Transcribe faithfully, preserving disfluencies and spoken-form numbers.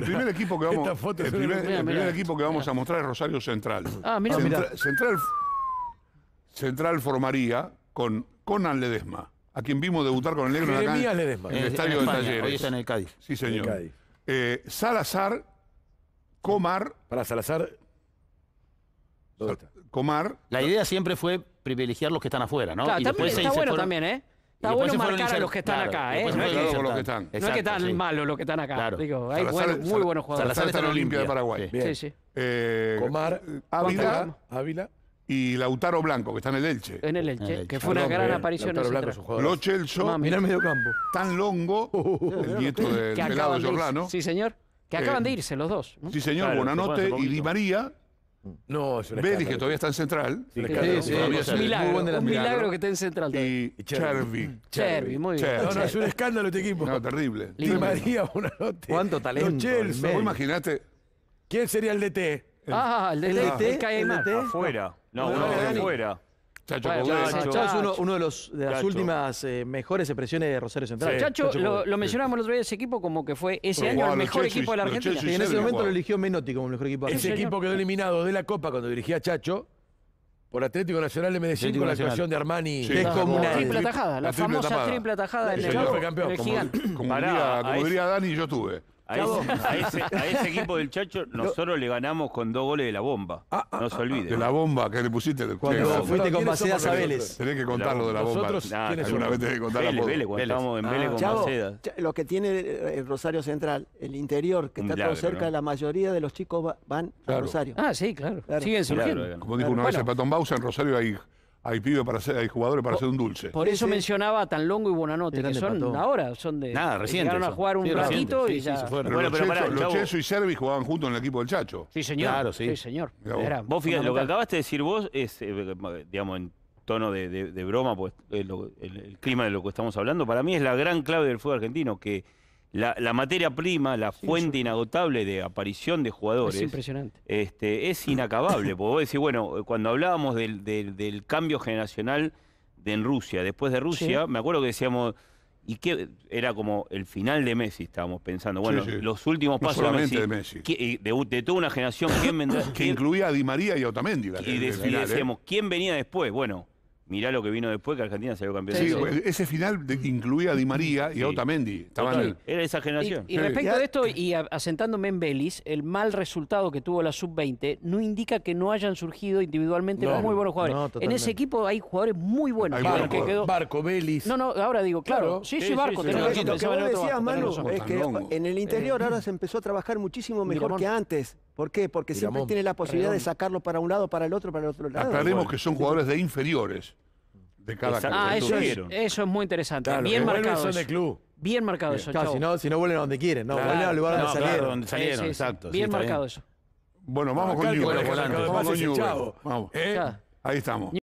primer equipo que vamos, Esta foto el es primer, una- el Mirá, primer mirá. equipo que vamos a mostrar es Rosario Central. Ah, mirá. Centra- Central, Central formaría con Conan Ledesma, a quien vimos debutar con el negro en, Jeremías acá, en Ledesma. el En- estadio en de España, Talleres. hoy está en el Cádiz. Sí, señor. En Cádiz. Eh, Salazar, Comar, Para Salazar. ¿Dónde está? Comar, La idea siempre fue privilegiar los que están afuera, ¿no? Claro, Y también después se está bueno fueron- también, ¿eh? y Está después bueno se fueron marcar a insert- los que están claro, acá, ¿eh? después se No es fueron que, Claro, con los que insertar. están. no es que Exacto, están sí. malos los que están acá. Claro. Digo, hay Salazar- buenos- muy Sal- buenos jugadores. Salazar está en Olimpia de Paraguay. Sí. Bien. Sí, sí. eh, Comar, Ávila Ávila, Ávila. y Lautaro Blanco, que está en el Elche. En el Elche, En el Elche. que fue una Perdón, gran bien. aparición en Lautaro el Blanco es un central. jugador. Lo Celso, Mami. Mirá el medio campo. Tan Longo, el nieto del Que pelado acaban de Giordano. irse. Sí, señor. Que Eh, acaban de irse los dos. ¿no? Sí, señor, Claro, Bonanote se fue hace y Di poquito. María. No, es un Vélez, escándalo. que todavía está en Central. Sí, Sí, escándalo. sí, Todavía un se- milagro, muy buen un delantero. milagro que esté en central. Y Y Chervi. Chervi. Chervi, muy bien. Chervi. No, no, es un escándalo este equipo. No, terrible. Di Lindo. María, Bonanote. Cuánto talento, Lo Chelsea. el medio. ¿Vos imaginaste? ¿Quién sería el D T? Ah, el de El el, D T, el Caimán. el D T. Afuera. No, No, uno no, de Dani. afuera. Chacho Bueno, Coudet. Chacho. Chacho es uno, uno de, los, de las Chacho. últimas eh, mejores expresiones de Rosario Central. Sí. Chacho, Chacho lo, Coudet. lo mencionábamos el otro día, ese equipo como que fue ese Pero año jugaba el los mejor Chelsea, equipo de la los Argentina. Chelsea Y en ese Servi momento jugaba. lo eligió Menotti como el mejor equipo Ese argentino. señor. equipo quedó eliminado de la Copa cuando dirigía Chacho por Atlético Nacional de Medellín Atlético con la Nacional. actuación de Armani. Sí, descomunal. La sacó- triple atajada, la, la triple famosa tapada. triple atajada en Sí, el, señor, fue campeón. en el Como, gigante. como Pará, diría, a como ese- diría Dani, yo tuve. A ese, a, ese, a ese equipo del Chacho nosotros le ganamos con dos goles de la bomba. Ah, ah, no se olvide. De la bomba que le pusiste. de- Cuando de- Pero, fuiste con ¿quiénes somos Macedas a nosotros? Vélez. Tenés que contarlo de la bomba. Nosotros, Nah, ¿quiénes alguna somos? vez tenés que contar la Vélez, bomba. Vélez, cuando Vélez. estábamos en Vélez con Chavo, Maceda. Cha- lo que tiene eh, Rosario Central, el interior, que Un está milagro, todo cerca, ¿no? la mayoría de los chicos va- van Claro. a Rosario. Ah, sí, claro. Claro. Siguen surgiendo. Claro, Como dijo una vez Bueno. el Patón Bausa, en Rosario hay, hay pibes para hacer, hay jugadores para hacer un dulce. Por eso Sí. mencionaba a Tanlongo y Bonanote, Qué que grande son Pato. ahora, son de... Nada, reciente Llegaron a eso. jugar un Sí, ratito reciente. y Sí, ya... sí, se fueron. Pero Bueno, los, pero pará, Celso, los Chavo. Celso y Servi jugaban juntos en el equipo del Chacho. Sí, señor. Claro, sí. Sí, señor. Mirá vos. Era Vos fíjate, lo que fundamental. acabaste de decir vos es, eh, digamos, en tono de, de- de broma, pues eh, lo- el, el clima de lo que estamos hablando, para mí es la gran clave del fútbol argentino, que la, la materia prima, la fuente inagotable de aparición de jugadores, Es impresionante. este, es inacabable. Porque vos decís, bueno, cuando hablábamos del, del- del cambio generacional de en Rusia, después de Rusia, Sí. me acuerdo que decíamos, y que era como el final de Messi, estábamos pensando, bueno, Sí, sí. los últimos No pasos solamente de de Messi, Messi. ¿Qui- de, de toda una generación, ¿quién vendrá? Que quién- incluía a Di María y a Otamendi. la- y, el de- y final, ¿eh? decíamos, ¿quién venía después? Bueno, mirá lo que vino después, que Argentina salió campeón Sí, del mundo. ese final de- incluía a Di María y Sí. a Otamendi. Estaban Total, era esa Y, generación. y Sí. respecto Ya- de esto, y a- asentándome en Vélez, el mal resultado que tuvo la sub veinte no indica que no hayan surgido individualmente No, muy buenos jugadores. no, en totalmente. ese equipo hay jugadores muy buenos. Hay pero buenos que quedó... Barco, Vélez. No, no, ahora digo, claro. Claro. Sí, sí, Sí, Barco. sí, tenés sí. Lo razón, que, lo que pensaba vos en otro decías, Barco, tenés Manu, razón. es que Tanlongo. en el interior ahora se empezó a trabajar muchísimo mejor Miramón. que antes. ¿Por qué? Porque siempre Miramón. tiene la posibilidad de Redondo. sacarlo para un lado, para el otro, para el otro lado. Aclaremos bueno. que son jugadores de inferiores de cada Exacto. Ah, club. eso es, Tuvieron. eso es muy interesante. Claro, Bien que vuelven marcado son eso. de club. Bien marcado eso, Claro, chavo. si no, si no vuelven a donde quieren, no, Claro. vuelven al lugar donde No, claro, salieron. donde salieron, Sí, sí, sí. exacto. sí, Bien está marcado eso. Bueno, vamos Acá con el que Newell. maneja la Vamos cabeza con es el Newell. Chavo. Vamos. ¿Eh? Ya. Ahí estamos.